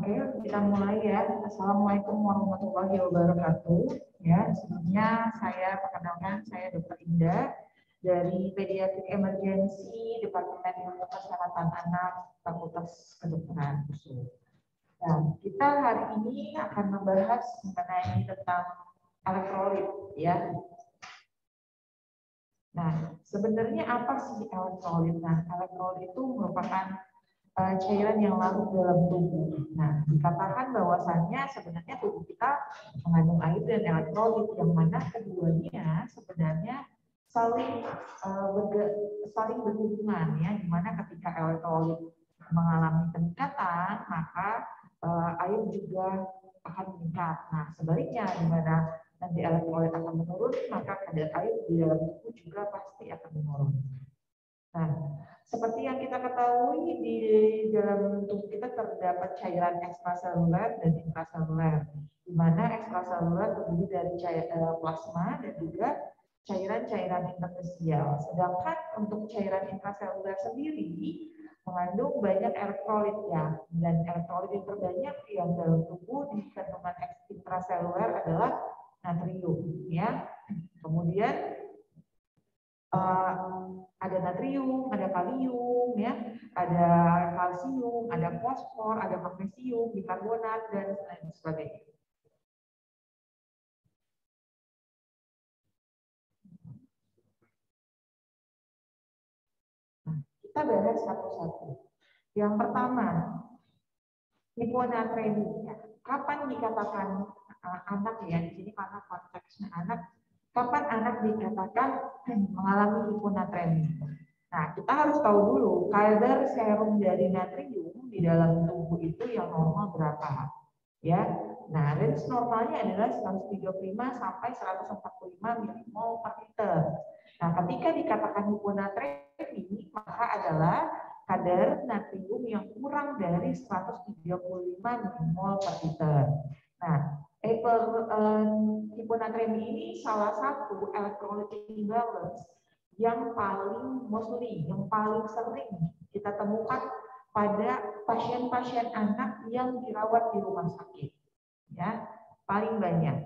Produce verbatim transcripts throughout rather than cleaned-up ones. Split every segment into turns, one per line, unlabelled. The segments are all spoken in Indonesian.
Oke, kita mulai ya. Assalamualaikum warahmatullahi wabarakatuh. Ya, sebelumnya saya perkenalkan, saya Dokter Indah dari Pediatrik Emergency Departemen Ilmu Kesehatan Anak Fakultas Kedokteran U S U. Nah, kita hari ini akan membahas mengenai tentang elektrolit, ya. Nah, sebenarnya apa sih elektrolit? Nah, elektrolit itu merupakan Uh, cairan yang larut dalam tubuh. Nah, dikatakan bahwasannya sebenarnya tubuh kita mengandung air dan elektrolit, yang mana keduanya sebenarnya saling uh, berge, saling berhubungan, ya, di mana ketika elektrolit mengalami peningkatan, maka uh, air juga akan meningkat. Nah, sebaliknya, di mana nanti elektrolit akan menurun, maka kadar air di dalam tubuh juga pasti akan menurun. Nah, seperti yang kita ketahui, di dalam tubuh kita terdapat cairan ekstraseluler dan intraseluler, di mana ekstraseluler terdiri dari cairan plasma dan juga cairan-cairan interstisial. Sedangkan untuk cairan intraseluler sendiri mengandung banyak elektrolit, ya, dan elektrolit yang terbanyak yang dalam tubuh di kandungan intraseluler adalah natrium, ya. Kemudian Uh, ada natrium, ada kalium, ya, ada kalsium, ada fosfor, ada magnesium, bikarbonat, dan lain sebagainya. Nah, kita bahas satu-satu. Yang pertama, hiponatremia. Kapan dikatakan uh, anak, ya, di sini karena konteksnya anak, kapan anak dikatakan mengalami hiponatremia? Nah, kita harus tahu dulu kadar serum dari natrium di dalam tubuh itu yang normal berapa, ya. Nah, range normalnya adalah seratus tiga puluh lima sampai seratus empat puluh lima milimol per liter. Nah, ketika dikatakan hiponatremi, maka adalah kadar natrium yang kurang dari seratus tiga puluh lima milimol per liter. Nah, Hyper, eh, hiponatremi ini salah satu electrolytic imbalance yang paling mostly, yang paling sering kita temukan pada pasien-pasien anak yang dirawat di rumah sakit, ya, paling banyak.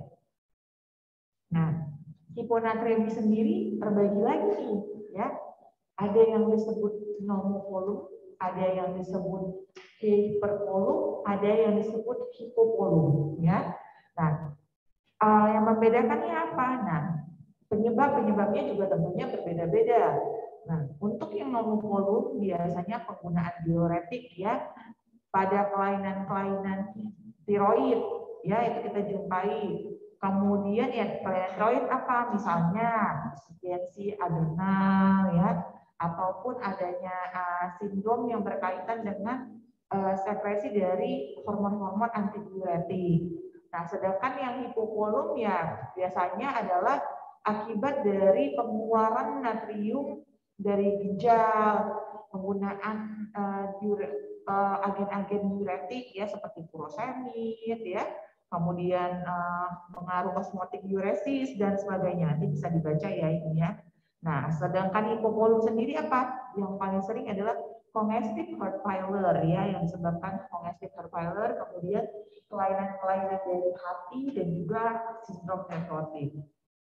Nah, hiponatremi sendiri terbagi lagi, ya. Ada yang disebut normovolum, ada yang disebut hypervolum, ada yang disebut hipovolum, ya. Nah, uh, yang membedakannya apa? Nah, penyebab-penyebabnya juga tentunya berbeda-beda. Nah, untuk yang normovolum biasanya penggunaan diuretik, ya, pada kelainan-kelainan tiroid, ya, itu kita jumpai. Kemudian ya kelainan tiroid apa? Misalnya insufisiensi adrenal, ya, ataupun adanya uh, sindrom yang berkaitan dengan uh, sekresi dari hormon-hormon antidiuretik. Nah, sedangkan yang hipovolum ya biasanya adalah akibat dari pengeluaran natrium dari ginjal, penggunaan uh, uh, agen-agen diuretik, ya, seperti furosemid, ya, kemudian uh, pengaruh osmotik diuresis dan sebagainya. Nanti bisa dibaca ya ini, ya. Nah, sedangkan hipovolum sendiri apa? Yang paling sering adalah congestive heart failure, ya, yang disebabkan congestive heart failure, kemudian kelainan-kelainan dari hati dan juga sindrom nefrotik.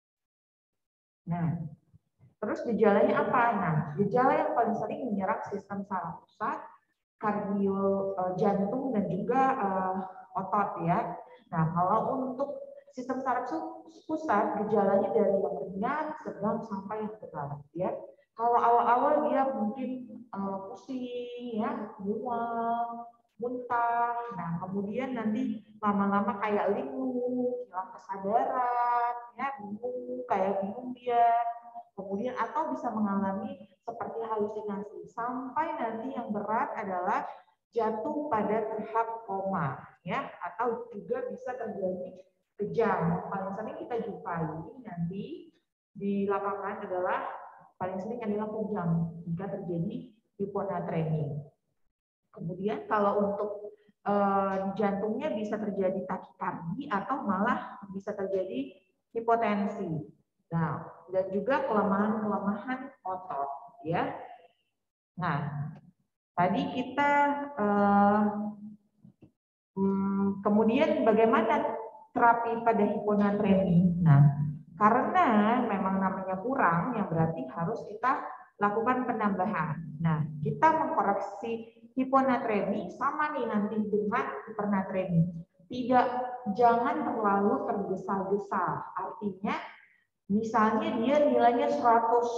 Nah, terus gejalanya apa? Nah, gejala yang paling sering menyerang sistem saraf pusat, kardio, jantung, dan juga uh, otot, ya. Nah, kalau untuk sistem saraf pusat, gejalanya dari yang ringan, sedang, sampai yang berat, ya. Kalau awal-awal dia mungkin uh, pusing, ya, mual, muntah. Nah, kemudian nanti lama-lama kayak linglung, hilang kesadaran, ya, bingung, kayak bingung dia. Kemudian atau bisa mengalami seperti halusinasi, sampai nanti yang berat adalah jatuh pada tahap koma, ya, atau juga bisa terjadi kejang. Paling sering kita jumpai nanti di lapangan adalah paling sering adalah kejang jika terjadi hiponatremi. Kemudian kalau untuk eh, jantungnya bisa terjadi takikardi atau malah bisa terjadi hipotensi. Nah, dan juga kelemahan-kelemahan otot, ya. Nah, tadi kita eh, Hmm, kemudian bagaimana terapi pada hiponatremi? Nah, karena memang namanya kurang, yang berarti harus kita lakukan penambahan. Nah, kita mengkoreksi hiponatremi sama nih nanti dengan hipernatremi. Tidak, jangan terlalu tergesa-gesa. Artinya, misalnya dia nilainya seratus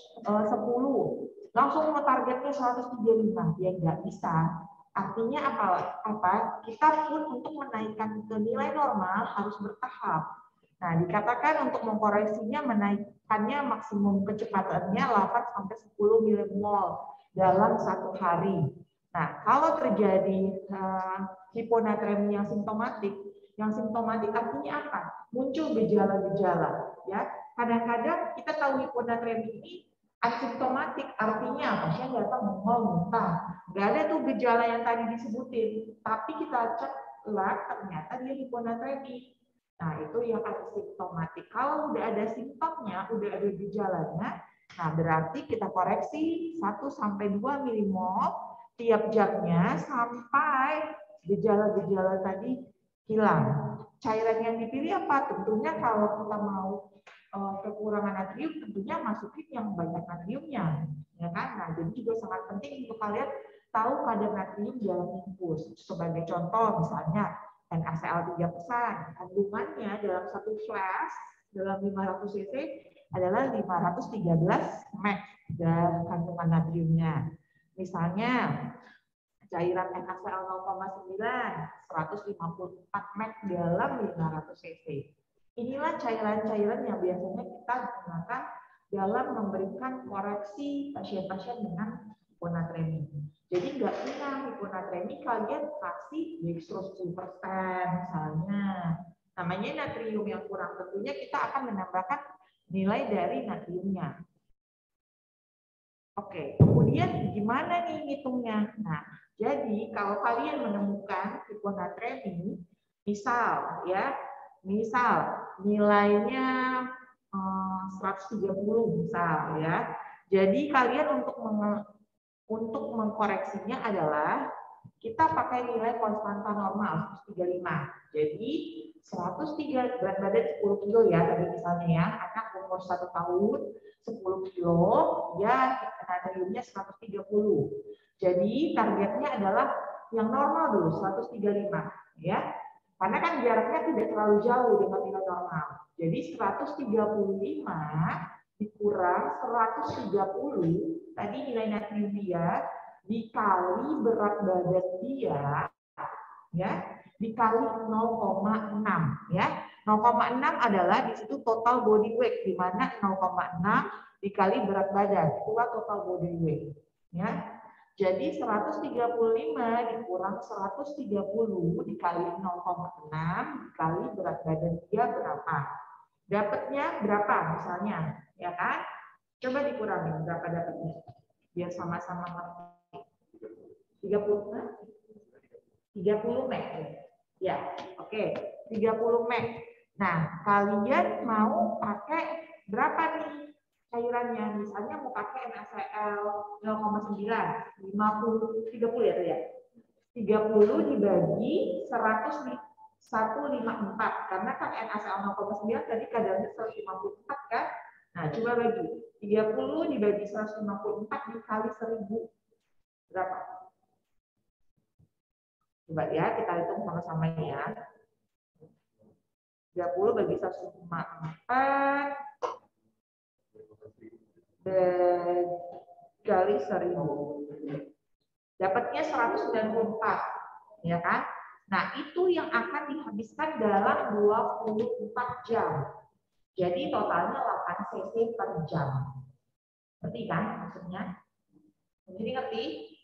sepuluh, langsung mau targetnya seratus tiga puluh lima, dia nggak bisa. Artinya apa? Apa? Kita pun untuk menaikkan ke nilai normal harus bertahap. Nah, dikatakan untuk mengkoreksinya menaikkannya maksimum kecepatannya delapan sampai sepuluh milimol dalam satu hari. Nah, kalau terjadi uh, hiponatremi yang simptomatik, yang simptomatik artinya apa? Muncul gejala-gejala, ya. Kadang-kadang kita tahu hiponatremi ini asimptomatik, artinya pasien datang mual, muntah, nggak ada tuh gejala yang tadi disebutin, tapi kita cek lab ternyata dia hiponatremi. Nah, itu yang asimptomatik. Kalau udah ada simptomnya, udah ada gejalanya, nah berarti kita koreksi satu sampai dua milimol tiap jamnya sampai gejala-gejala tadi hilang. Cairan yang dipilih apa? Tentunya kalau kita mau kekurangan natrium, tentunya masukin yang banyak natriumnya, ya kan? Nah, jadi juga sangat penting untuk kalian tahu kadar natrium dalam infus. Sebagai contoh, misalnya N A C L tiga persen, kandungannya dalam satu flash dalam lima ratus cc adalah lima ratus tiga belas meg kandungan natriumnya. Misalnya cairan N A C L nol koma sembilan, seratus lima puluh empat meg dalam lima ratus cc. Inilah cairan-cairan yang biasanya kita gunakan dalam memberikan koreksi pasien-pasien dengan hiponatremi. Jadi nggak pernah hiponatremi kalian kasih dextrose sepuluh persen misalnya. Namanya natrium yang kurang, tentunya kita akan menambahkan nilai dari natriumnya. Oke, kemudian gimana nih hitungnya? Nah, jadi kalau kalian menemukan hiponatremi, misal ya, misal nilainya seratus tiga puluh misal ya. Jadi kalian untuk meng, untuk mengkoreksinya adalah kita pakai nilai konstanta normal seratus tiga puluh lima. Jadi seratus tiga berat badan sepuluh kilo ya tadi misalnya ya, anak umur satu tahun sepuluh kilo ya natriumnya seratus tiga puluh. Jadi targetnya adalah yang normal dulu seratus tiga puluh lima ya. Karena kan jaraknya tidak terlalu jauh dengan nilai normal. Jadi seratus tiga puluh lima dikurang seratus tiga puluh, tadi nilai natrium dia, dikali berat badan dia, ya, dikali nol koma enam. Ya. nol koma enam adalah di situ total body weight, di mana nol koma enam dikali berat badan, itulah total body weight. Ya. Jadi seratus tiga puluh lima dikurang seratus tiga puluh dikali nol koma enam dikali berat badan dia berapa? Dapatnya berapa misalnya, ya kan? Coba dikurangi berapa dapatnya? Biar sama-sama ngerti. tiga puluh, tiga puluh meg. Ya, oke, tiga puluh meg. Nah, kalian mau pakai berapa nih cairannya? Misalnya mau pakai N A C L nol koma sembilan, lima puluh, tiga puluh ya tuh ya. tiga puluh dibagi seratus seratus lima puluh empat karena kan N A C L nol koma sembilan tadi kadarnya seratus lima puluh empat kan. Nah, coba bagi tiga puluh dibagi seratus lima puluh empat dikali seribu berapa? Coba ya kita hitung sama-sama ya. tiga puluh bagi seratus lima puluh empat dikali seribu. Dapatnya seratus sembilan puluh empat, ya kan? Nah, itu yang akan dihabiskan dalam dua puluh empat jam. Jadi totalnya delapan cc per jam. Ngerti kan maksudnya? Jadi ngerti?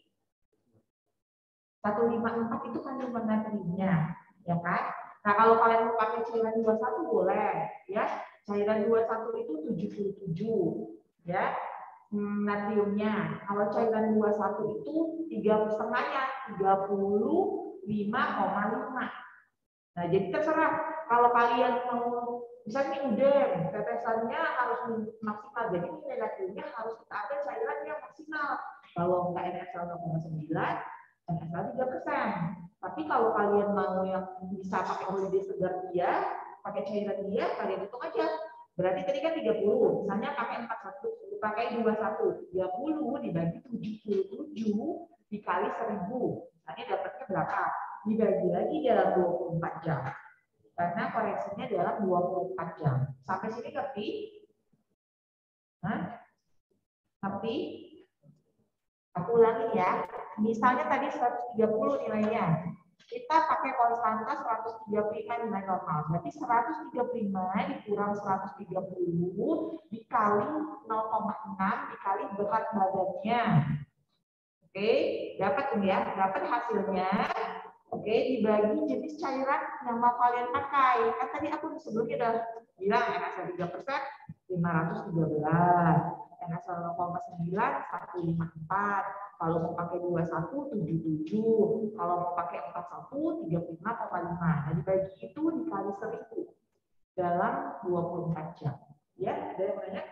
seratus lima puluh empat itu kandungan natriumnya, ya kan? Nah, kalau kalian mau pakai cairan dua puluh satu boleh, ya. Cairan dua puluh satu itu tujuh puluh tujuh, ya. Hmm, natriumnya. Kalau cairan dua puluh satu itu tiga setengahnya, tiga puluh lima koma lima. Nah, jadi terserah. Kalau kalian mau, misalnya udah tetesannya harus maksimal, jadi nilai natriumnya harus kita ambil cairan yang maksimal. Kalau enggak N A C L nol koma sembilan, N A C L tiga persen. Tapi kalau kalian mau yang bisa pakai holiday segar dia, pakai cairan dia, kalian hitung aja. Berarti tadi kan tiga puluh, misalnya pakai empat puluh satu, pakai dua puluh satu, tiga puluh dibagi tujuh puluh tujuh dikali seribu. Misalnya dapatnya berapa? Dibagi lagi dalam dua puluh empat jam. Karena koreksinya dalam dua puluh empat jam. Sampai sini ngerti? Hah? Ngerti? Aku ulangi ya. Misalnya tadi seratus tiga puluh nilainya. Kita pakai konstanta seratus tiga puluh lima nilai normal. Berarti seratus tiga puluh lima dikurang seratus tiga puluh dikali nol koma enam dikali berat badannya. Oke, dapat ya? Dapat hasilnya. Oke, dibagi jenis cairan yang mau kalian pakai. Kan tadi aku sebelumnya udah bilang N A C L tiga persen lima ratus tiga belas, N A C L nol koma sembilan seratus lima puluh empat, kalau mau pakai dua puluh satu tujuh puluh tujuh, kalau mau pakai empat puluh satu tiga puluh lima koma lima. Nah, dibagi itu dikali seribu dalam dua puluh empat jam. Ya, ada yang nanya?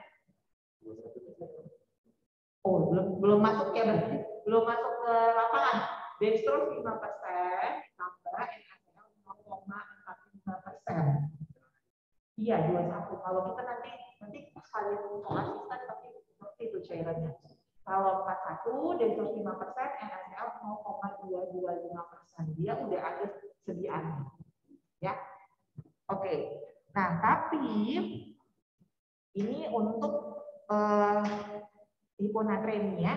Oh, belum belum masuk ya berarti. Belum masuk ke lapangan. Dextrose lima persen tambah N A C L nol koma empat lima persen. Iya, dua puluh satu. Kalau kita nanti nanti kalian mau asisten tapi seperti itu cairannya. Kalau empat puluh satu dextrose lima persen, N A C L nol koma dua dua lima persen. Dia udah ada sediaannya. Ya. Oke. Nah, tapi ini untuk uh, hiponatremia.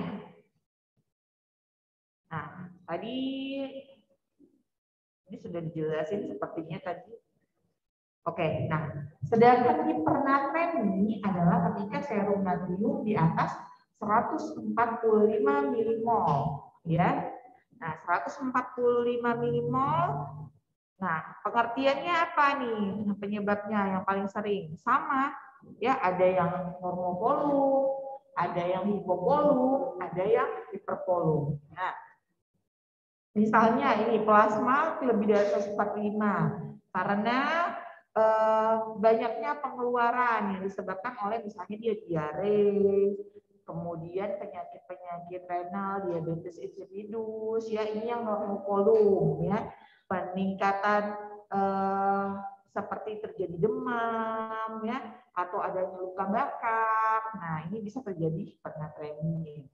Nah, tadi ini sudah dijelasin sepertinya tadi. Oke, nah, sedangkan hipernatremi adalah ketika serum natrium di atas seratus empat puluh lima milimol, ya. Nah, seratus empat puluh lima milimol. Nah, pengertiannya apa nih? Penyebabnya yang paling sering sama, ya. Ada yang normovolum, ada yang hipovolum, ada yang hipervolum. Nah, misalnya ini plasma lebih dari seratus empat puluh lima karena eh, banyaknya pengeluaran yang disebabkan oleh misalnya dia diare, kemudian penyakit-penyakit renal, diabetes insipidus, ya ini yang normovolum, ya. Peningkatan eh, seperti terjadi demam, ya, atau adanya luka bakar. Nah, ini bisa terjadi hipernatremi.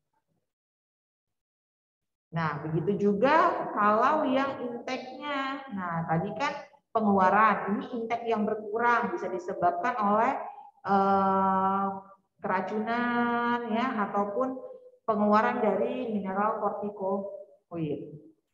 Nah, begitu juga kalau yang intake-nya. Nah, tadi kan pengeluaran, ini intake yang berkurang bisa disebabkan oleh eh, keracunan, ya, ataupun pengeluaran dari mineral kortikoid.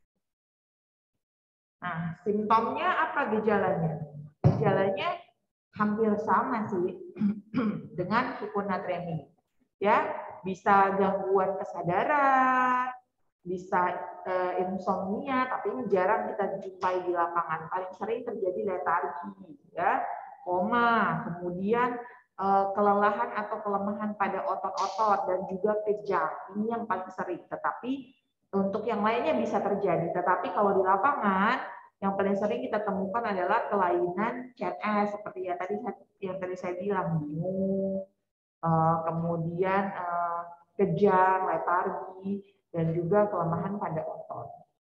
Nah, simptomnya apa gejalanya? Gejalanya hampir sama sih dengan hiponatremi. Ya, bisa gangguan kesadaran, bisa uh, insomnia, tapi ini jarang kita jumpai di lapangan. Paling sering terjadi letargi, ya, koma, kemudian uh, kelelahan atau kelemahan pada otot-otot dan juga kejang. Ini yang paling sering. Tetapi untuk yang lainnya bisa terjadi. Tetapi kalau di lapangan yang paling sering kita temukan adalah kelainan C N S seperti yang tadi yang tadi saya bilang, bingung, uh, kemudian uh, kejang, letargi, dan juga kelemahan pada otot.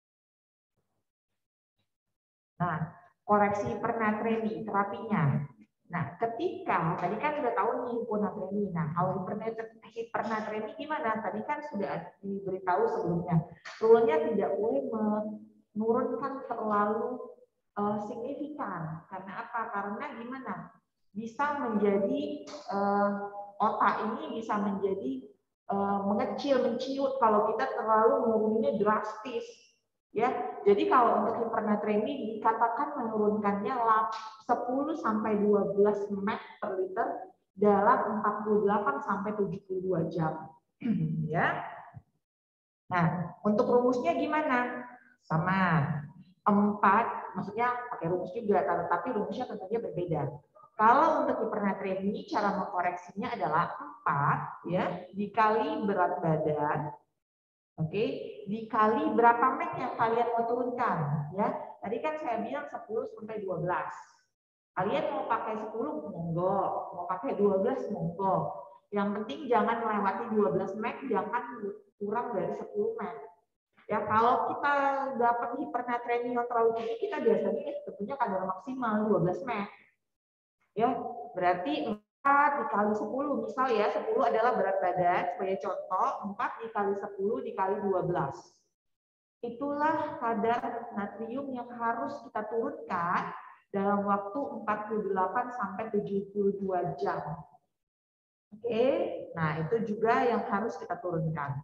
Nah, koreksi hipernatremi, terapinya. Nah, ketika, tadi kan sudah tahu nih hiponatremi. Nah, kalau hipernatremi gimana? Tadi kan sudah diberitahu sebelumnya. Rule-nya tidak boleh menurunkan terlalu uh, signifikan. Karena apa? Karena gimana? Bisa menjadi, uh, otak ini bisa menjadi uh, mengecil, menciut kalau kita terlalu menurunnya drastis. Ya, jadi kalau untuk hipernatremi dikatakan menurunkannya sepuluh sampai dua belas mg per liter dalam empat puluh delapan sampai tujuh puluh dua jam. Ya. Nah, untuk rumusnya gimana? Sama. empat, maksudnya pakai rumus juga, tapi rumusnya tentunya berbeda. Kalau untuk hipernatremi cara mengkoreksinya adalah empat ya dikali berat badan. Oke, dikali berapa mg yang kalian mau turunkan, ya. Tadi kan saya bilang sepuluh sampai dua belas. Kalian mau pakai sepuluh monggo, mau pakai dua belas monggo. Yang penting jangan melewati dua belas mg, jangan kurang dari sepuluh mg. Ya, kalau kita dapat hipernatremia yang terlalu tinggi, kita biasanya tentunya kadar maksimal dua belas mek. Ya, berarti empat dikali sepuluh, misal ya, sepuluh adalah berat badan, sebagai contoh, empat dikali sepuluh dikali dua belas. Itulah kadar natrium yang harus kita turunkan dalam waktu empat puluh delapan sampai tujuh puluh dua jam. Oke, nah itu juga yang harus kita turunkan.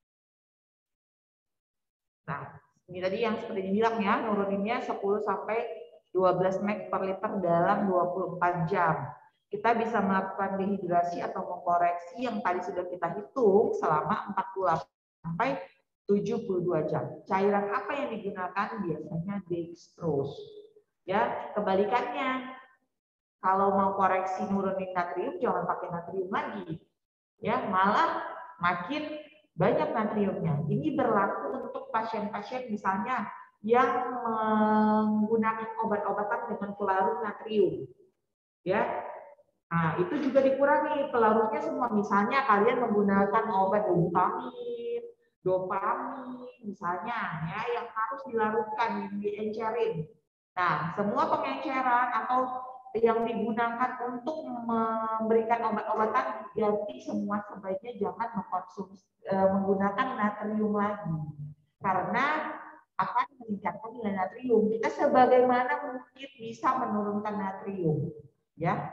Nah, ini tadi yang seperti dibilang ya, nuruninnya sepuluh sampai dua belas mek per liter dalam dua puluh empat jam. Kita bisa melakukan dehidrasi atau mengkoreksi yang tadi sudah kita hitung selama empat puluh delapan sampai tujuh puluh dua jam. Cairan apa yang digunakan? Biasanya dextrose. Ya, kebalikannya. Kalau mau koreksi nurunin natrium, jangan pakai natrium lagi. Ya, malah makin banyak natriumnya. Ini berlaku untuk pasien-pasien misalnya yang menggunakan obat-obatan dengan pelarut natrium. Ya. Nah, itu juga dikurangi pelarutnya semua. Misalnya kalian menggunakan obat dobutamine, dopamin, misalnya ya yang harus dilarutkan, yang diencerin. Nah, semua pengenceran atau yang digunakan untuk memberikan obat-obatan ganti semua, sebaiknya jangan mengkonsumsi menggunakan natrium lagi karena akan meningkatkan nilai natrium. Kita sebagaimana mungkin bisa menurunkan natrium, ya.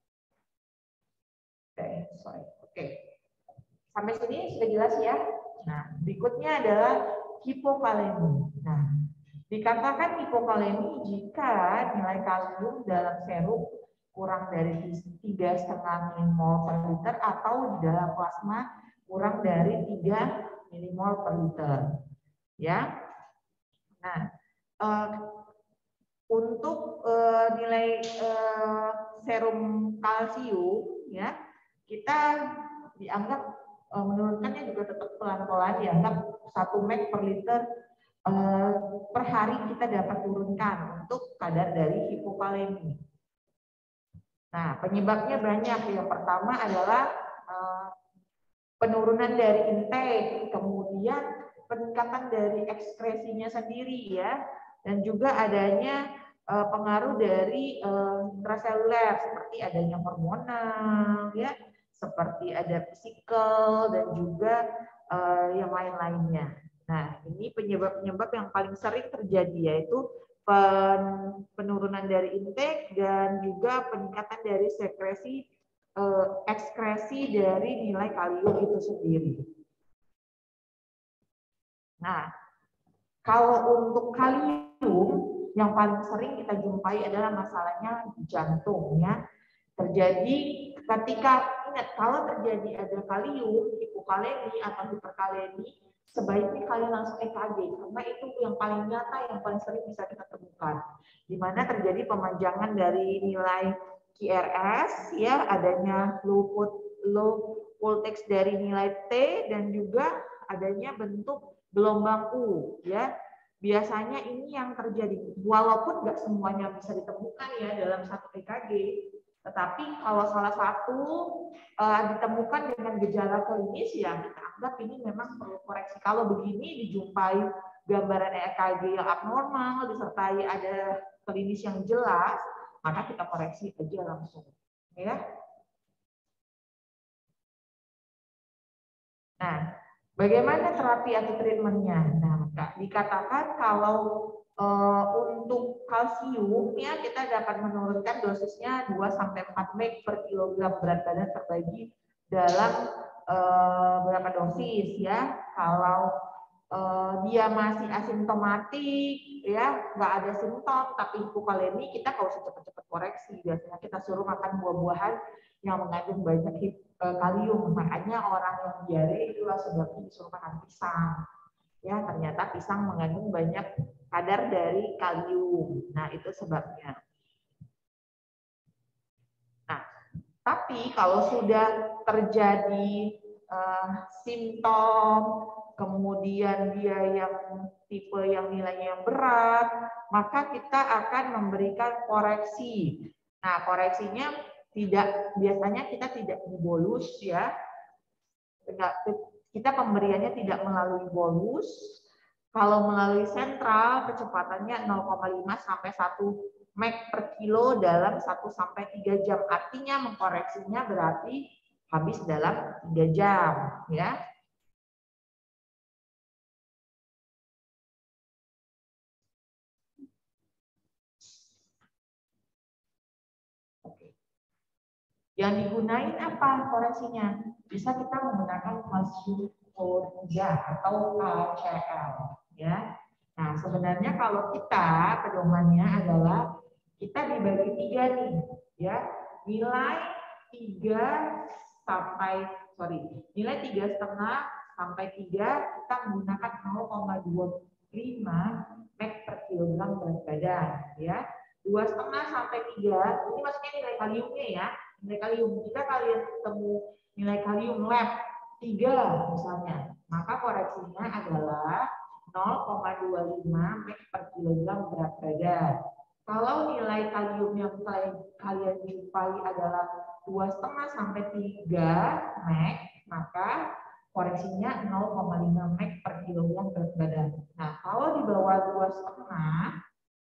Oke, sorry. Oke. Sampai sini sudah jelas ya. Nah, berikutnya adalah hipokalemi. Nah, dikatakan hipokalemi jika nilai kalium dalam serum kurang dari tiga koma lima milimol per liter atau di dalam plasma kurang dari tiga milimol per liter. Ya. Nah, uh, untuk uh, nilai uh, serum kalsium ya, kita dianggap uh, menurunkannya juga tetap pelan-pelan, dianggap satu mek per liter Uh, per hari kita dapat turunkan untuk kadar dari hipokalemi. Nah, penyebabnya banyak. Yang pertama adalah uh, penurunan dari intake, kemudian peningkatan dari ekskresinya sendiri ya, dan juga adanya uh, pengaruh dari uh, intraseluler seperti adanya hormonal ya, seperti ada physical dan juga uh, yang lain-lainnya. Nah, ini penyebab-penyebab yang paling sering terjadi yaitu penurunan dari intake dan juga peningkatan dari sekresi eh, ekskresi dari nilai kalium itu sendiri. Nah, kalau untuk kalium yang paling sering kita jumpai adalah masalahnya jantung ya. Terjadi ketika ingat kalau terjadi ada kalium, hipokalemi atau hiperkalemi, sebaiknya kalian langsung E K G karena itu yang paling nyata, yang paling sering bisa kita temukan. Di mana terjadi pemanjangan dari nilai Q R S, ya adanya low voltage dari nilai T dan juga adanya bentuk gelombang U, ya. Biasanya ini yang terjadi, walaupun nggak semuanya bisa ditemukan ya dalam satu E K G. Tetapi kalau salah satu uh, ditemukan dengan gejala klinis, ya kita anggap ini memang perlu koreksi. Kalau begini dijumpai gambaran E K G yang abnormal, disertai ada klinis yang jelas, maka kita koreksi aja langsung. Ya. Nah, bagaimana terapi atau treatmentnya? Nah, dikatakan kalau Uh, untuk kalsium ya kita dapat menurunkan dosisnya dua sampai empat mg per kilogram berat badan terbagi dalam uh, berapa dosis ya. Kalau uh, dia masih asimptomatik ya, nggak ada simptom tapi hipokalemi, kita nggak usah cepat-cepat koreksi. Biasanya kita suruh makan buah-buahan yang mengandung banyak uh, kalium. Makanya orang yang diare itulah sebabnya disuruh makan pisang. Ya, ternyata pisang mengandung banyak kadar dari kalium. Nah, itu sebabnya. Nah, tapi kalau sudah terjadi uh, simptom, kemudian dia yang tipe yang nilainya yang berat, maka kita akan memberikan koreksi. Nah, koreksinya tidak, biasanya kita tidak dibolus ya. Tidak, kita pemberiannya tidak melalui bolus, Kalau melalui sentral kecepatannya nol koma lima sampai satu meg per kilo dalam satu sampai tiga jam. Artinya mengkoreksinya berarti habis dalam tiga jam, ya. Oke. Yang digunain apa koreksinya? Bisa kita menggunakan kalsium klorida atau K C l, ya. Nah, sebenarnya kalau kita pedomannya adalah kita dibagi tiga nih, ya. Nilai tiga sampai sorry, nilai tiga setengah sampai tiga kita menggunakan nol koma dua lima meg per kilogram berat badan, ya. Dua setengah sampai tiga, ini maksudnya nilai kaliumnya ya. Nilai kalium, jika kalian ketemu nilai kalium lab tiga misalnya, maka koreksinya adalah nol koma dua lima meg per kilogram berat badan. Kalau nilai kalium yang kalian jumpai adalah dua setengah sampai tiga meg, maka koreksinya nol koma lima meg per kilogram berat badan. Nah, kalau di bawah dua setengah,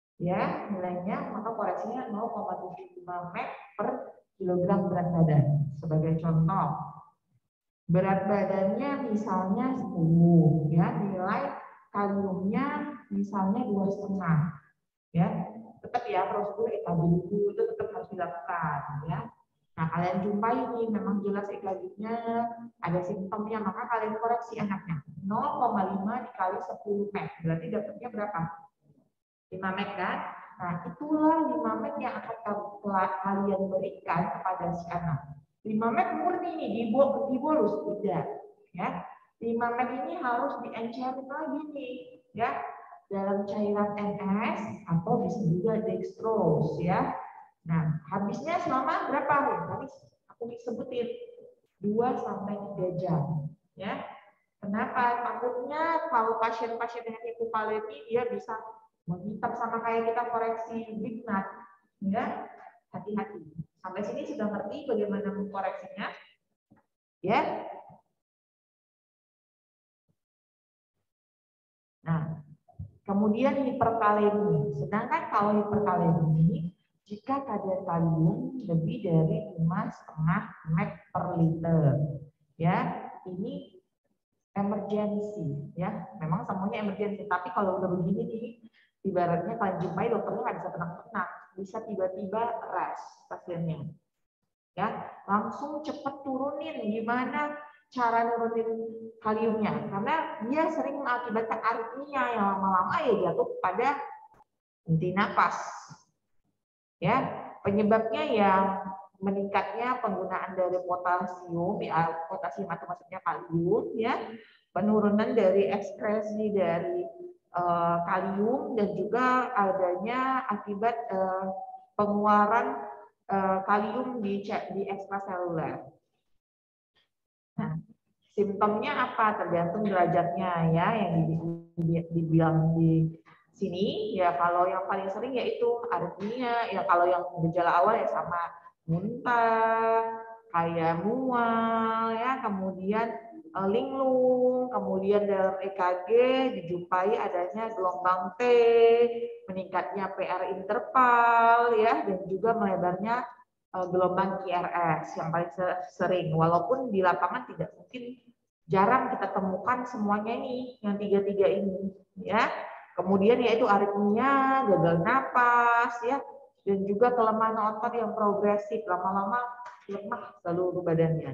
ya nilainya, maka koreksinya nol koma tujuh lima meg per kilogram berat badan. Sebagai contoh, berat badannya misalnya sepuluh, ya, nilai kaliumnya misalnya dua setengah, ya. Tetap ya prosedur E K G itu itu tetap harus dilakukan, ya. Nah, kalian jumpai ini memang jelas E K G-nya ada simptomnya, maka kalian koreksi anaknya nol koma lima dikali sepuluh meg, berarti dapatnya berapa? lima meg kan? Nah, itulah lima meg yang akan kalian berikan kepada si anak. lima meg murni nih dibolus tidak, ya. lima meg ini harus diencerin lagi nih, ya, dalam cairan N S atau bisa juga dextrose, ya. Nah, habisnya selama berapa hari? Tadi aku sebutin dua sampai tiga jam, ya. Kenapa? Takutnya kalau pasien-pasien dengan hipokalemi dia bisa menghitam sama kayak kita koreksi Big Nut, ya. Hati-hati. Sampai sini sudah ngerti bagaimana mengkoreksinya, ya. Nah, kemudian hiperkalemi. Sedangkan kalau hiperkalemi, jika kadar kalium lebih dari lima koma lima meg per liter, ya, ini emergensi, ya. Memang semuanya emergensi, tapi kalau udah begini nih, ibaratnya kalian jumpai dokternya nggak bisa tenang-tenang, bisa tiba-tiba ras pasiennya, ya. Langsung cepet turunin gimana cara nurunin kaliumnya, karena dia sering mengakibatkan aritmia yang lama-lama ya jatuh pada henti napas, ya. Penyebabnya yang meningkatnya penggunaan dari potasium, ya, potasium atau maksudnya kalium, ya, penurunan dari ekskresi dari uh, kalium, dan juga adanya akibat uh, pengeluaran uh, kalium di di ekstraseluler. Nah, simptomnya apa? Tergantung derajatnya, ya, yang dibilang di sini, ya. Kalau yang paling sering yaitu aritmia, ya. Kalau yang gejala awal ya sama muntah, kayak mual, ya, kemudian linglung, kemudian dalam E K G dijumpai adanya gelombang T, meningkatnya P R interval, ya, dan juga melebarnya gelombang Q R S yang paling sering. Walaupun di lapangan tidak mungkin, jarang kita temukan semuanya ini, yang tiga-tiga ini, ya. Kemudian yaitu aritmia, gagal napas, ya, dan juga kelemahan otot yang progresif, lama-lama lemah seluruh badannya.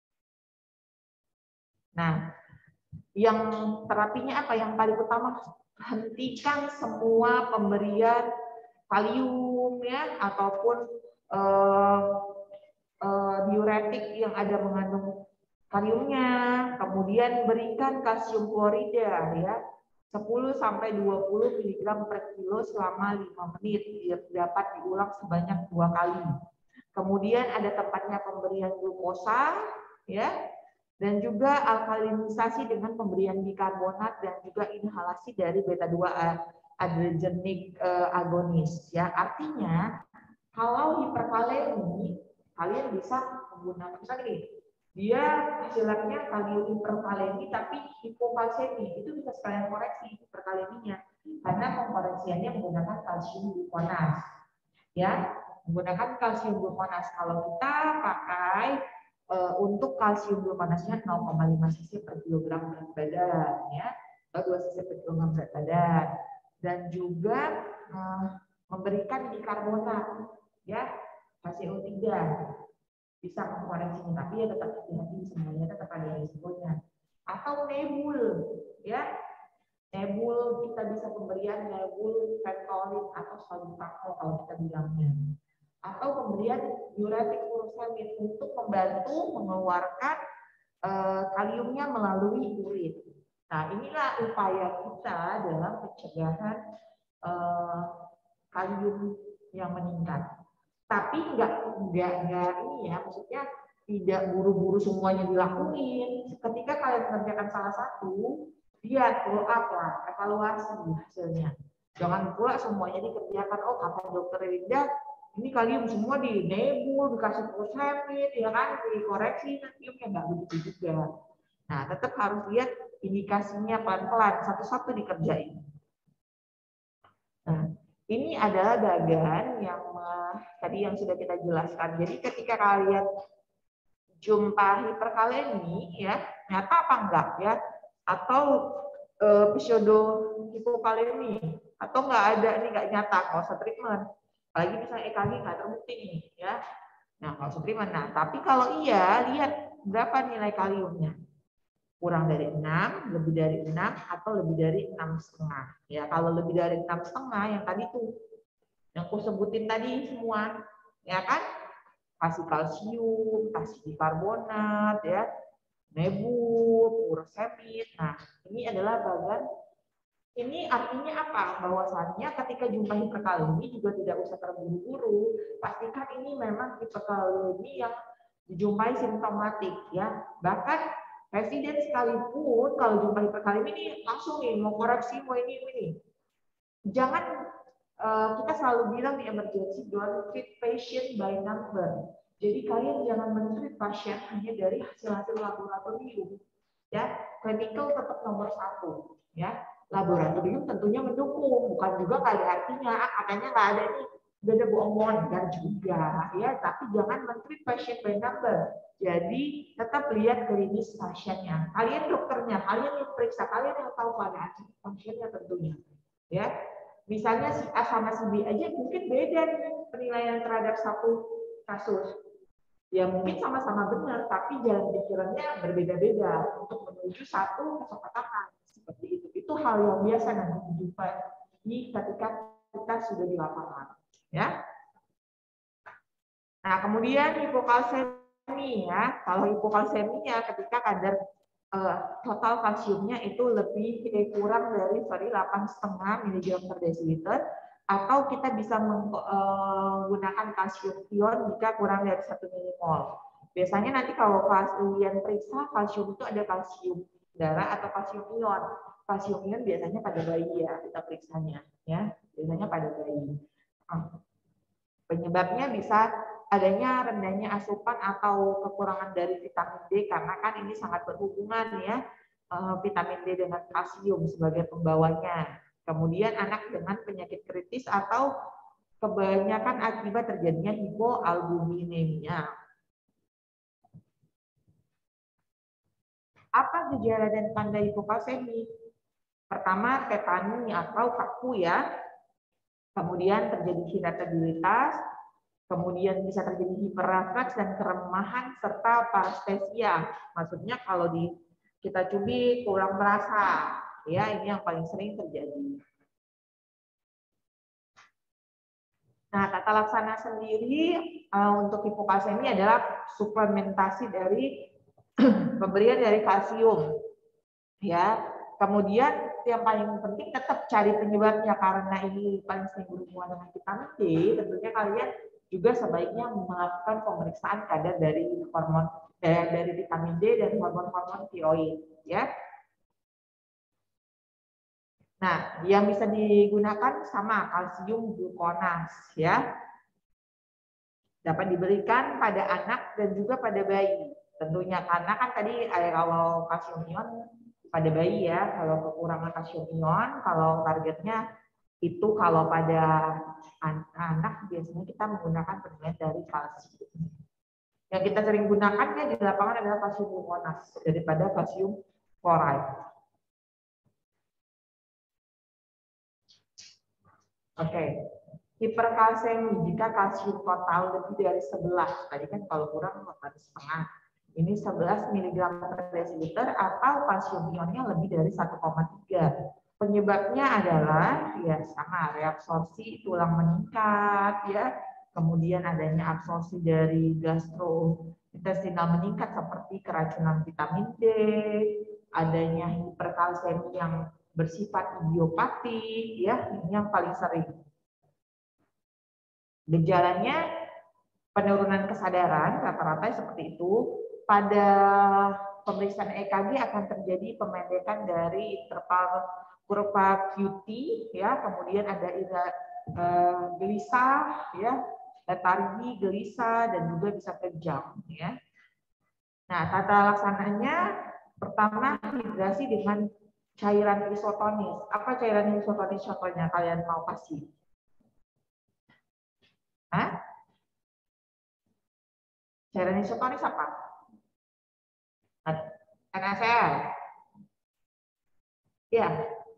Nah, yang terapinya apa? Yang paling utama, hentikan semua pemberian kalium, ya, ataupun uh, uh, diuretik yang ada mengandung kaliumnya. Kemudian berikan kalsium klorida, ya, sepuluh sampai dua puluh miligram per kilo selama lima menit, dapat diulang sebanyak dua kali. Kemudian ada tempatnya pemberian glukosa, ya, dan juga alkalinisasi dengan pemberian bikarbonat dan juga inhalasi dari beta dua adrenergic agonis, ya. Artinya kalau hiperkalemi kalian bisa menggunakan misalnya nih, dia hasil labnya kalium hiperkalemi tapi hipokalsemi, itu bisa sekalian koreksi hiperkaleminya karena pengkoreksiannya menggunakan kalsium glukonas, ya, menggunakan kalsium glukonas. Kalau kita pakai e, untuk kalsium glukonasnya nol koma lima cc per kilogram berat badan, ya, atau dua cc per kilogram berat badan, dan juga e, memberikan bikarbonat, ya, H C O tiga bisa mengkoreksinya, tapi ya tetap hati-hati, semuanya tetap ada risikonya. Atau nebul, ya, nebul kita bisa pemberian nebul Ventolin atau salbutamol kalau kita bilangnya, atau pemberian diuretik furosemid untuk membantu mengeluarkan eh, kaliumnya melalui urin. Nah, inilah upaya kita dalam pencegahan eh, kalium yang meningkat. Tapi enggak enggak enggak ini ya, maksudnya tidak buru-buru semuanya dilakuin. Ketika kalian mengerjakan salah satu, lihat follow up lah, evaluasi hasilnya. Jangan pula semuanya dikerjakan. Oh, kata dokter Linda, ini kalium semua di nebul, dikasih furosemid, ya kan, dikoreksi, kaliumnya enggak begitu juga. Nah, tetap harus lihat indikasinya pelan-pelan, satu-satu dikerjain. Nah, ini adalah bagan yang uh, tadi yang sudah kita jelaskan. Jadi ketika kalian jumpa hiperkalemi, ya, nyata apa enggak, ya, atau uh, pseudo hipokalemi, atau enggak ada nih, enggak nyata, nggak usah treatment. Apalagi misalnya E K G nggak terbukti nih, ya. Nah, nggak usah treatment. Nah, tapi kalau iya, lihat berapa nilai kaliumnya. Kurang dari enam, lebih dari enam, atau lebih dari enam setengah. Ya, kalau lebih dari enam setengah, yang tadi tuh, yang aku sebutin tadi semua, ya kan? Kasih kalsium, kasih bikarbonat, ya, nebul, furosemid. Nah, ini adalah bagan. Ini artinya apa? Bahwasannya ketika jumpa hiperkalemi juga tidak usah terburu-buru. Pastikan ini memang hiperkalemi yang dijumpai simptomatik, ya. Bahkan residen sekalipun kalau jumpa hiperkalemi ini langsung nih mau koreksi, mau ini ini. Jangan uh, kita selalu bilang di emergency, don't treat patient by number. Jadi kalian jangan men-treat pasien hanya dari hasil-hasil laboratorium. Ya, clinical tetap nomor satu. Ya, laboratorium tentunya mendukung, bukan juga kali artinya ah, katanya nggak ada nih, nggak ada bohongan, dan juga, ya. Tapi jangan men-treat patient by number. Jadi tetap lihat klinis pasiennya. Kalian dokternya, kalian yang periksa, kalian yang tahu keadaan pasiennya tentunya. Ya, misalnya si A sama si B aja mungkin beda nih penilaian terhadap satu kasus. Ya mungkin sama-sama benar, tapi jalan pikirannya berbeda-beda untuk menuju satu kesepakatan seperti itu. Itu hal yang biasa nanti dijumpai ketika kita sudah di lapangan. Ya. Nah, kemudian hipokalsemi, ya. Kalau hipokalseminya ketika kadar uh, total kalsiumnya itu lebih eh, kurang dari sorry delapan koma lima miligram per desiliter, atau kita bisa menggunakan kalsium ion jika kurang dari satu milimol. Biasanya nanti kalau kalian periksa kalsium itu ada kalsium darah atau kalsium ion. Kalsium ion biasanya pada bayi ya kita periksanya, ya biasanya pada bayi. Penyebabnya bisa adanya rendahnya asupan atau kekurangan dari vitamin D, karena kan ini sangat berhubungan ya, vitamin D dengan kalsium sebagai pembawanya. Kemudian anak dengan penyakit kritis atau kebanyakan akibat terjadinya hipoalbuminemia. Apa gejala dan tanda hipokalsemi? Pertama, tetani atau kaku, ya. Kemudian terjadi iritabilitas, kemudian bisa terjadi hiperrefleks dan keremahan serta parestesia. Maksudnya kalau di kita cubit kurang merasa, ya ini yang paling sering terjadi. Nah, tata laksana sendiri uh, untuk hipokalsemi adalah suplementasi dari pemberian dari kalsium, ya. Kemudian yang paling penting tetap cari penyebabnya, karena ini paling sering berhubungan dengan vitamin D. Tentunya kalian juga sebaiknya melakukan pemeriksaan kadar dari hormon eh, dari vitamin D dan hormon-hormon tiroid, ya. Nah, yang bisa digunakan sama kalsium glukonas, ya. Dapat diberikan pada anak dan juga pada bayi. tentunya karena kan tadi ada kalau kalsium ion pada bayi ya, kalau kekurangan kalsium ion, kalau targetnya itu kalau pada anak biasanya kita menggunakan penilaian dari kalsium. Yang kita sering gunakan ya di lapangan adalah kalsium glukonas daripada kalsium chloride. Oke, okay. Hiperkalsemi jika kalsium total lebih dari sebelas, tadi kan kalau kurang dari setengah. Ini sebelas miligram per desiliter atau kalsium ionnya lebih dari satu koma tiga. Penyebabnya adalah ya sama reabsorpsi tulang meningkat ya, kemudian adanya absorpsi dari gastrointestinal meningkat seperti keracunan vitamin D, adanya hiperkalsemi yang bersifat idiopati ya, ini yang paling sering. Gejalanya penurunan kesadaran rata-rata seperti itu. Pada pemeriksaan E K G akan terjadi pemendekan dari interval kurva Q T ya, kemudian ada uh, gelisah ya, letargi, gelisah dan juga bisa kejang ya. Nah, tata laksananya pertama hidrasi dengan cairan isotonis. Apa cairan isotonis contohnya kalian mau kasih? Hah? Cairan isotonis apa? N A C L. Ya.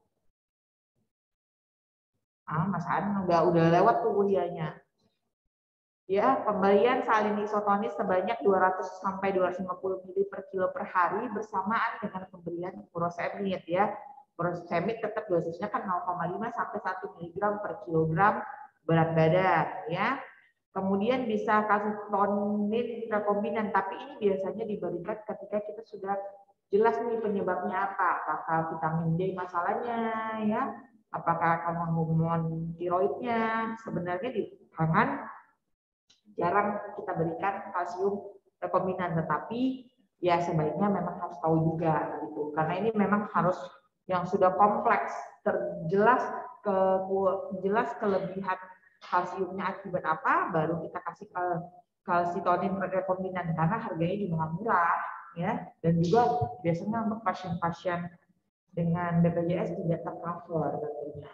Ah, Mas An udah udah lewat tuh kuliahnya. Ya, pemberian salin isotonis sebanyak dua ratus sampai dua ratus lima puluh mili per kilo per hari bersamaan dengan pemberian furosemid ya. Furosemid tetap dosisnya kan nol koma lima sampai satu miligram per kilogram berat badan ya. Kemudian bisa kalsitonin rekombinan, tapi ini biasanya diberikan ketika kita sudah jelas nih penyebabnya apa, apakah vitamin D masalahnya ya, apakah karena hormon tiroidnya. Sebenarnya di tangan jarang kita berikan kalsium rekombinan, tetapi ya sebaiknya memang harus tahu juga gitu, karena ini memang harus yang sudah kompleks, terjelas ke jelas kelebihan kalsiumnya akibat apa, baru kita kasih kalsitonin rekombinan karena harganya juga murah ya, dan juga biasanya untuk pasien-pasien dengan B P J S tidak tercover tentunya.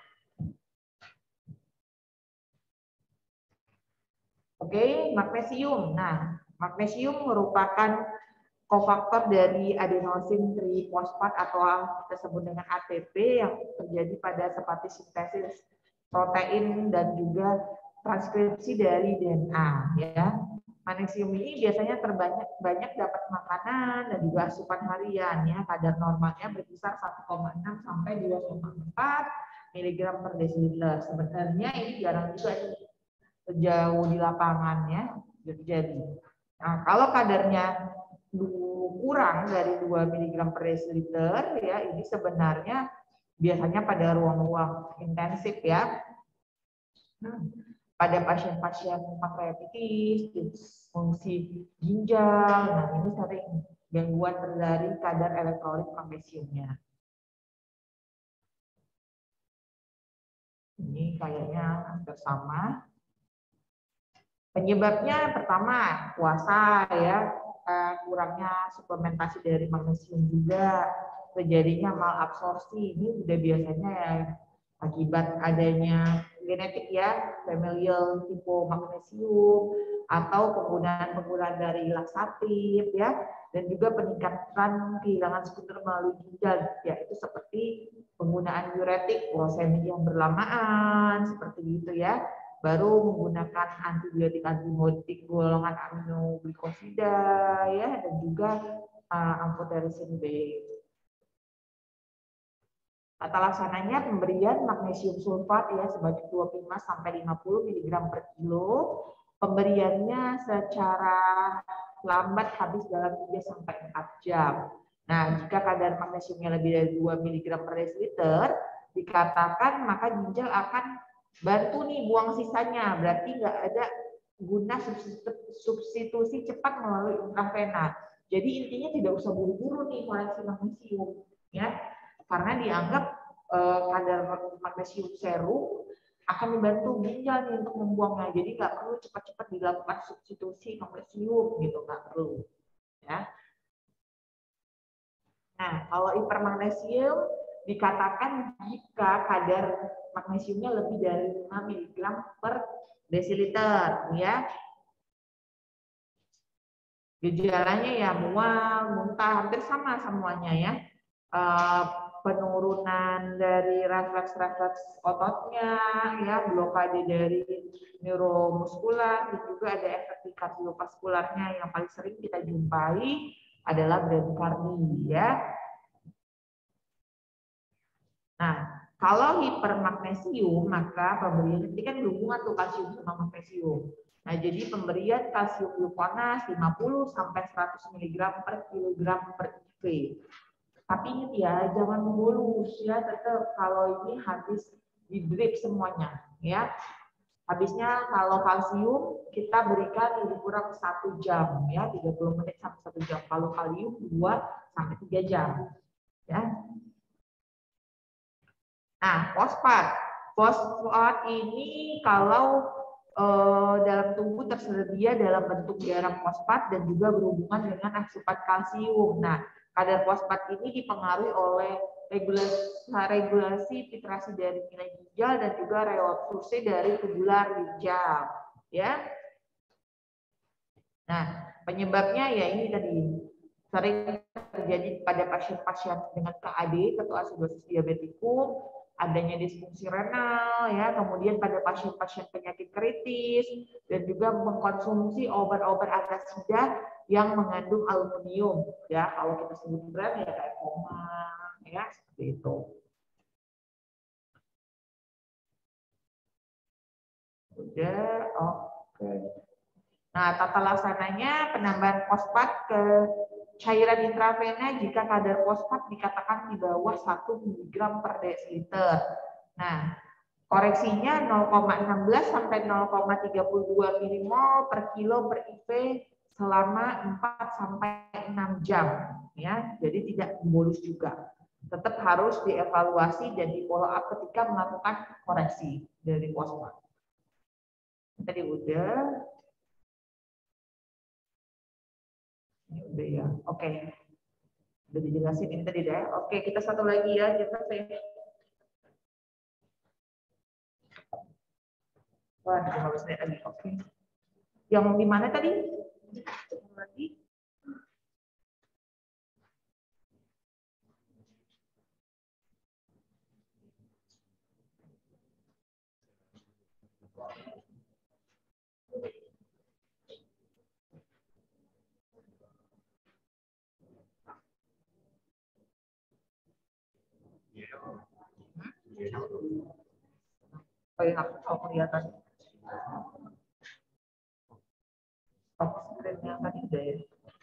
Oke, magnesium. Nah, magnesium merupakan kofaktor dari adenosin trifosfat atau kita sebut dengan A T P yang terjadi pada seperti sintesis protein dan juga transkripsi dari D N A ya. Magnesium ini biasanya terbanyak banyak dapat makanan dan juga asupan harian ya. Kadar normalnya berkisar satu koma enam sampai dua koma empat miligram per desiliter. Sebenarnya ini jarang juga sejauh di lapangannya terjadi. Nah, kalau kadarnya kurang dari dua miligram per desiliter ya, ini sebenarnya biasanya pada ruang-ruang intensif ya. Hmm. Pada pasien-pasien pankreatitis, disfungsi ginjal, nah ini sering gangguan dari kadar elektrolit magnesiumnya. Ini kayaknya hampir sama. Penyebabnya pertama puasa ya, kurangnya suplementasi dari magnesium juga, terjadinya malabsorpsi. Ini udah biasanya ya akibat adanya genetik ya, familial hipomagnesium atau penggunaan-penggunaan dari laksatif ya, dan juga peningkatan kehilangan sekunder melalui ginjal ya, itu seperti penggunaan diuretik, furosemid yang berlamaan seperti itu ya, baru menggunakan antibiotik antibiotik golongan aminoglikosida ya, dan juga uh, amphotericin B. Tata laksananya pemberian magnesium sulfat ya sebanyak dua puluh lima sampai lima puluh miligram per kilo. Pemberiannya secara lambat habis dalam tiga sampai empat jam. Nah, jika kadar magnesiumnya lebih dari dua miligram per desiliter, dikatakan maka ginjal akan bantu nih buang sisanya. Berarti nggak ada guna substitusi cepat melalui intravena. Jadi intinya tidak usah buru-buru nih koleksi magnesium ya. Karena dianggap eh, kadar magnesium serum akan membantu ginjal nih untuk membuangnya. Jadi nggak perlu cepat-cepat dilakukan substitusi magnesium gitu, nggak perlu. Ya. Nah, kalau hipermagnesium dikatakan jika kadar magnesiumnya lebih dari lima miligram per desiliter, ya. Gejalanya ya mual, muntah, hampir sama semuanya ya. Penurunan dari refleks-refleks ototnya, ya, blokade dari neuromuskular, dan juga ada efek di kardiovaskularnya yang paling sering kita jumpai adalah bradikardi, ya. Nah, kalau hipermagnesium maka pemberian ini kan berhubungan tuh kalsium sama magnesium. Nah, jadi pemberian kalsium glukonas lima puluh sampai seratus miligram per kilogram per I V. Tapi ingat ya, jangan bolus ya, tetap kalau ini habis di drip semuanya ya. Habisnya kalau kalsium kita berikan lebih kurang satu jam ya, tiga puluh menit sampai satu jam. Kalau kalium dua sampai tiga jam ya. Nah, fosfat. Fosfat ini kalau eh, dalam tubuh tersedia dalam bentuk garam fosfat dan juga berhubungan dengan asupan kalsium. Nah, kadar fosfat ini dipengaruhi oleh regulasi, regulasi filtrasi dari nilai ginjal dan juga reabsorpsi dari tubular ginjal. Ya. Nah, penyebabnya ya ini tadi sering terjadi pada pasien-pasien dengan K A D, ketoasidosis diabetikum, adanya disfungsi renal, ya, kemudian pada pasien-pasien penyakit kritis, dan juga mengkonsumsi obat-obat antasida yang mengandung aluminium, ya, kalau kita sebut brand ya kayak koma, ya, seperti itu. Udah, oke. Okay. Nah, tata laksananya penambahan fosfat ke cairan intravena jika kadar fosfat dikatakan di bawah satu miligram per desiliter. Nah, koreksinya nol koma satu enam sampai nol koma tiga dua milimol per kilo per I V selama empat sampai enam jam ya. Jadi tidak bolus juga. Tetap harus dievaluasi dan di follow up ketika melakukan koreksi dari fosfat. Tadi udah. Ini udah ya. Oke. Udah dijelasin ini tadi deh. Oke, kita satu lagi ya. Kita saya Wah, lima belas menit lagi. Oke. Yang di mana tadi? Lagi. Oh ya, aku mau kelihatan. Oh, screen-nya tadi udah ya.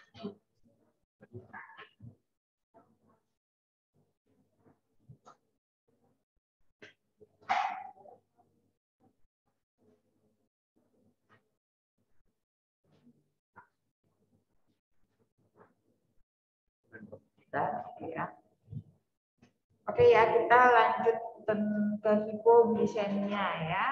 Ya. Oke ya, kita lanjut ke hipogliseminya ya.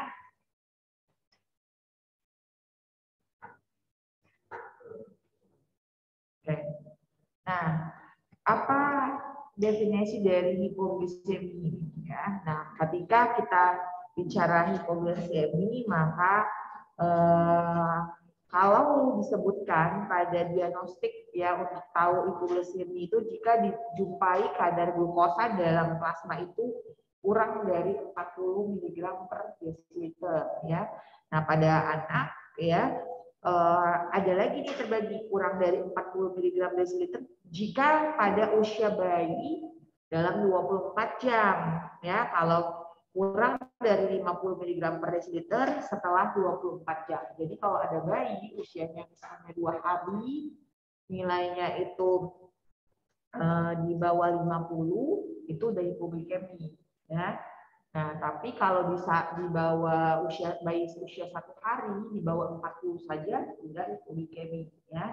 Oke. Nah, apa definisi dari hipoglisemi ya? Nah, ketika kita bicara hipoglisemi, maka eh, kalau disebutkan pada diagnostik ya untuk tahu hipoglisemi itu jika dijumpai kadar glukosa dalam plasma itu kurang dari empat puluh miligram per desiliter ya. Nah, pada anak ya eh, ada lagi nih terbagi kurang dari empat puluh miligram desiliter jika pada usia bayi dalam dua puluh empat jam ya. Kalau kurang dari lima puluh miligram per desiliter setelah dua puluh empat jam. Jadi kalau ada bayi usianya misalnya dua hari, nilainya itu eh, di bawah lima puluh, itu udah hipoglikemi ya. Nah, tapi kalau bisa di bawah usia bayi usia satu hari, di bawah empat puluh saja sudah hipoglikemi ya.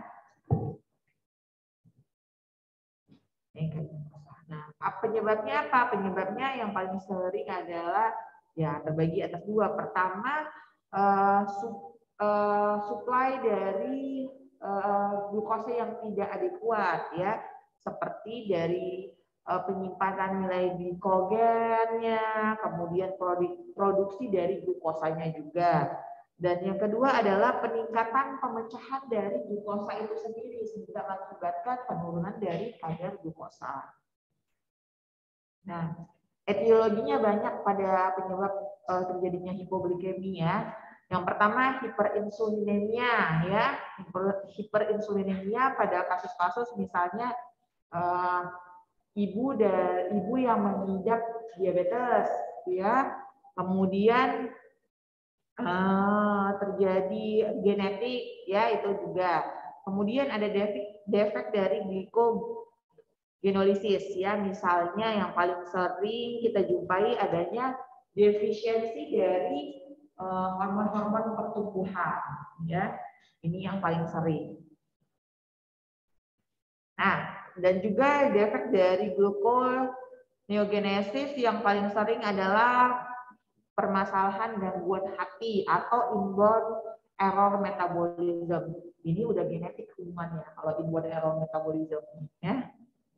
Nah, penyebabnya apa? Penyebabnya yang paling sering adalah ya terbagi atas dua. Pertama, uh, su, uh, supply dari uh, glukosa yang tidak adekuat ya, seperti dari uh, penyimpanan nilai glikogennya, kemudian produksi dari glukosanya juga. Dan yang kedua adalah peningkatan pemecahan dari glukosa itu sendiri sehingga mengakibatkan penurunan dari kadar glukosa. Nah, etiologinya banyak pada penyebab uh, terjadinya hipoglikemia. Yang pertama hiperinsulinemia ya, Hiper, hiperinsulinemia pada kasus-kasus misalnya uh, ibu dan ibu yang mengidap diabetes ya, kemudian Uh, terjadi genetik ya itu juga. Kemudian ada defek, defek dari glikogenolisis ya, misalnya yang paling sering kita jumpai adanya defisiensi dari hormon-hormon uh, pertumbuhan ya. Ini yang paling sering. Nah, dan juga defek dari gluconeogenesis yang paling sering adalah permasalahan gangguan hati atau inborn error metabolism. Ini udah genetik hubungannya kalau inborn error metabolism ya.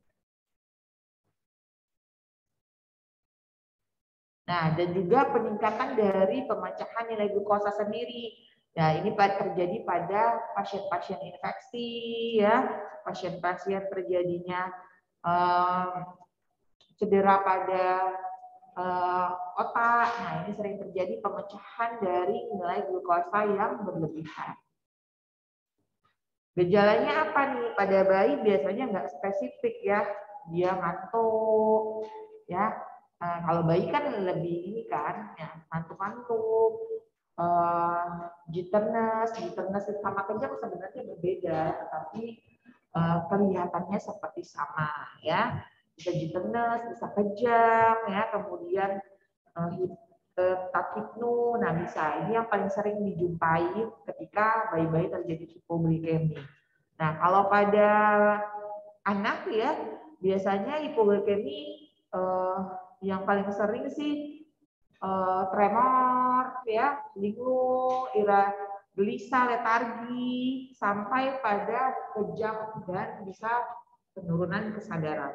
Nah, dan juga peningkatan dari pemecahan nilai glukosa sendiri. Nah, ini terjadi pada pasien-pasien infeksi ya, pasien-pasien terjadinya um, cedera pada Uh, otak. Nah, ini sering terjadi pemecahan dari nilai glukosa yang berlebihan. Gejalanya apa nih? Pada bayi biasanya nggak spesifik ya. Dia ngantuk, ya. Nah, kalau bayi kan lebih ini kan, ya, ngantuk-ngantuk, uh, jitterness, jitterness sama kejang sebenarnya berbeda, tapi uh, kelihatannya seperti sama, ya. Bisa jitterness, bisa kejang, ya, kemudian uh, takipnu, nah bisa. Ini yang paling sering dijumpai ketika bayi-bayi terjadi hipoglikemi. Nah, kalau pada anak ya, biasanya hipoglikemi uh, yang paling sering sih uh, tremor, ya, linglung, ira, gelisah, letargi, sampai pada kejang dan bisa penurunan kesadaran.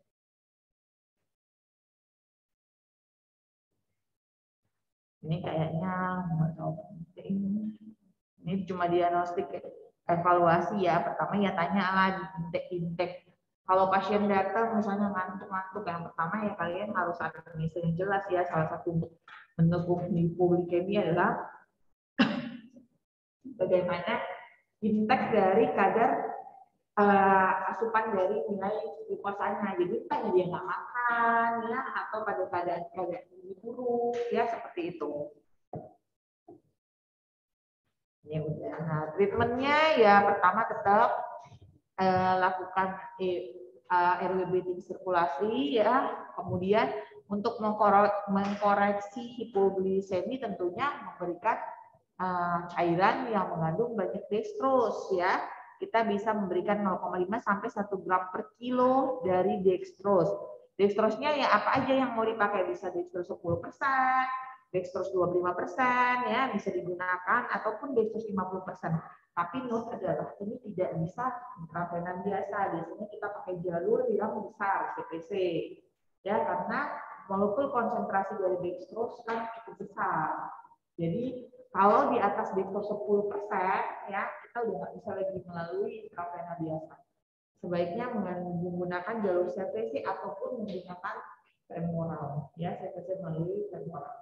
Ini kayaknya nggak tahu penting. Ini cuma diagnostik evaluasi ya. Pertama ya tanya lah di intake-intake. Kalau pasien datang misalnya ngantuk-ngantuk, yang pertama ya kalian harus ada anamnesa yang jelas ya. Salah satu untuk menentukan hipoglikemi adalah bagaimana intake dari kadar uh, asupan dari nilai glukosanya. Jadi tanya dia nggak makan ya, atau pada keadaan keadaan buruk ya, seperti itu. Ini udah. Nah, treatmentnya ya pertama tetap uh, lakukan uh, aerobic sirkulasi ya. Kemudian untuk mengkoreksi hipoglisemi tentunya memberikan uh, cairan yang mengandung banyak dextrose ya. Kita bisa memberikan nol koma lima sampai satu gram per kilo dari dextrose. Dextrose-nya ya apa aja yang mau dipakai, bisa dextrose sepuluh persen, dextrose dua puluh lima persen ya bisa digunakan, ataupun dextrose lima puluh persen. Tapi note adalah ini tidak bisa intravenous biasa. Biasanya kita pakai jalur yang besar, C P C. Ya, karena walaupun konsentrasi dari dextrose kan cukup besar. Jadi kalau di atas dextrose sepuluh persen ya kita udah nggak bisa lagi melalui intravenous biasa. Sebaiknya menggunakan jalur C P C ataupun menggunakan femoral ya, C P C melalui femoral.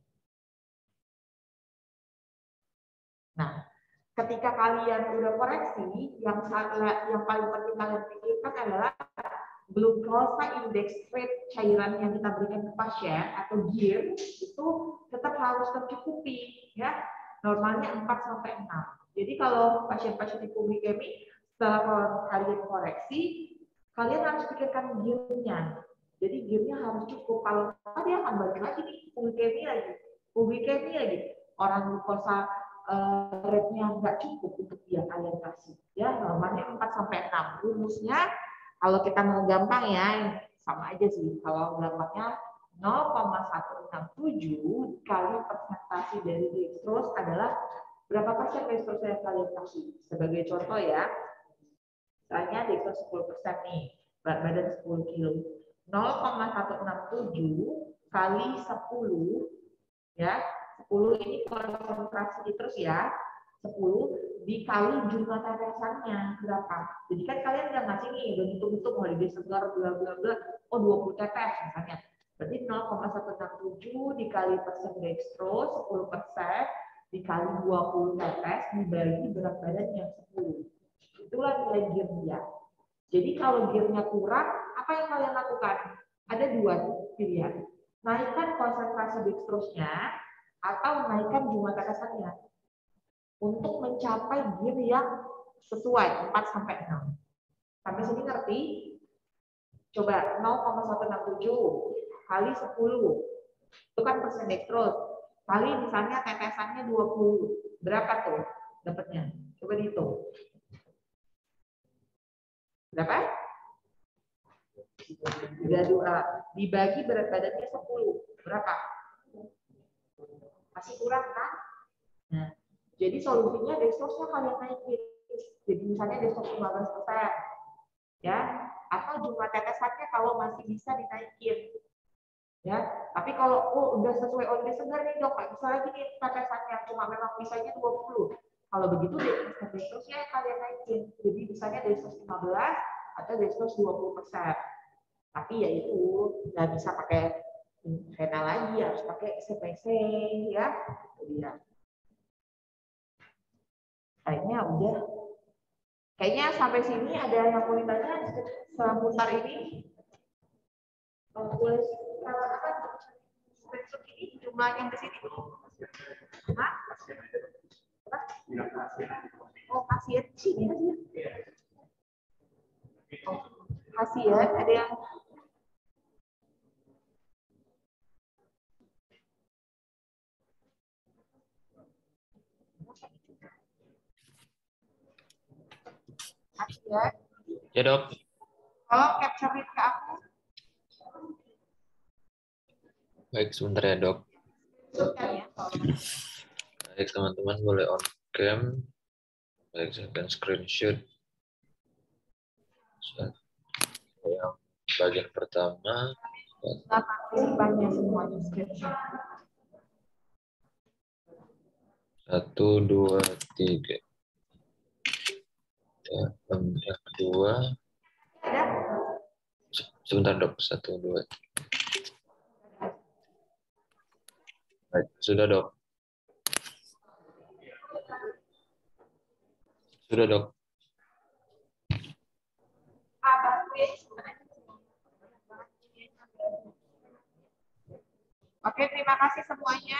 Nah, ketika kalian udah koreksi, yang yang paling penting kalian pikirkan adalah glukosa index rate cairan yang kita berikan ke pasien atau G I R itu tetap harus tercukupi ya. Normalnya empat sampai enam. Jadi kalau pasien-pasien hipoglikemi setelah kalian koreksi, kalian harus pikirkan G I R-nya. Jadi G I R-nya harus cukup. Kalau dia akan balik lagi nih hipoglikemi lagi, hipoglikemi lagi. Orang glukosa uh, rate-nya nggak cukup untuk dia kalian kasih. Ya, normalnya empat sampai enam. Rumusnya kalau kita mau gampang ya, sama aja sih. Kalau gampangnya nol koma satu enam tujuh kali persentase dari dextrose adalah Berapa persen dextrose yang kalian kasih? Sebagai contoh ya, misalnya dextrose sepuluh persen nih, berat badan sepuluh kilo. nol koma satu enam tujuh kali sepuluh, ya, sepuluh ini konsentrasi terus ya, sepuluh dikali jumlah tetesannya berapa. Jadi kan kalian udah ngasih nih, udah hitung-hitung mau di segar bla bla bla, oh dua puluh tetes misalnya. Berarti nol koma satu enam tujuh dikali persen dextrose sepuluh persen dikali dua puluh tetes dibagi berat badan yang sepuluh. Itulah nilai gear dia. Jadi kalau gearnya kurang, apa yang kalian lakukan? Ada dua pilihan. Naikkan konsentrasi dextrose-nya atau naikkan jumlah tetesannya untuk mencapai gear yang sesuai empat sampai enam. Sampai sini ngerti? Coba nol koma satu enam tujuh kali sepuluh. Itu kan persen dextrose. Kali misalnya tetesannya dua puluh. Berapa tuh dapatnya? Coba dihitung. Berapa? tiga puluh dua dibagi berat badannya sepuluh. Berapa? Masih kurang kan? Nah, jadi solusinya dextrose-nya kalian naikin. Jadi misalnya dextrose lima belas persen. Ya, atau jumlah tetesannya kalau masih bisa dinaikin. Ya, tapi kalau oh, udah sesuai O D segar nih dok, bisa lagi nih tetesannya cuma memang bisanya dua puluh. Kalau begitu dextrose-nya kalian naikin. Jadi misalnya dextrose lima belas atau dextrose dua puluh persen. Tapi ya itu nggak bisa pakai renal lagi, harus pakai S P C ya. Jadi ya. Kayaknya udah. Kayaknya sampai sini ada yang mau ditanya seputar ini. Oh, boleh kalau apa? Screenshot ini jumlahnya di sini. Hah? Oh, pasien sini aja. Oh, pasien ada yang pasien.
Ya dok.
Kalau capture ke aku.
Baik, sebentar ya dok. Baik teman-teman, boleh on cam. Baik, saya akan screenshot. Yang bagian pertama.
Partisipannya semuanya screenshot.
Satu, dua, tiga. Ya, yang kedua. Sebentar dok, satu, dua, tiga. Baik, sudah dok. Sudah dok.
Oke, terima kasih semuanya.